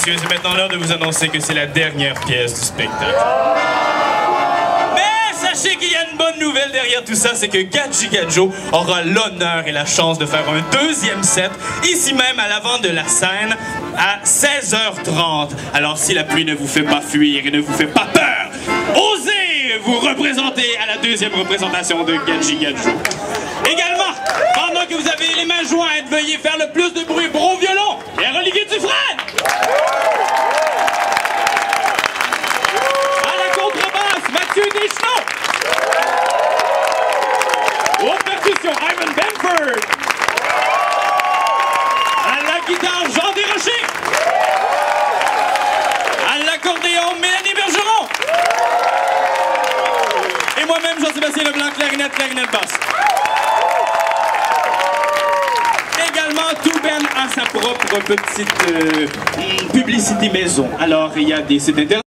messieurs, c'est maintenant l'heure de vous annoncer que c'est la dernière pièce du spectacle. Mais sachez qu'il y a une bonne nouvelle derrière tout ça, c'est que Gadji Gadjo aura l'honneur et la chance de faire un deuxième set, ici même à l'avant de la scène, à 16h30. Alors si la pluie ne vous fait pas fuir et ne vous fait pas peur, osez vous représenter à la deuxième représentation de Gadji Gadjo. Également, pendant que vous avez les mains jointes, veuillez faire le plus de bruit pour au violon et Olivier Dufresne. À la contrebasse, Mathieu Deschenaux. Aux percussions, Ivan Benford. À la guitare, Jean Desrochers. À l'accordéon, Mélanie Bergeron. Et moi-même, Jean-Sébastien Leblanc, clarinette basse. Également, tout Ben a sa propre petite publicité maison. Alors, il y a des sites internet.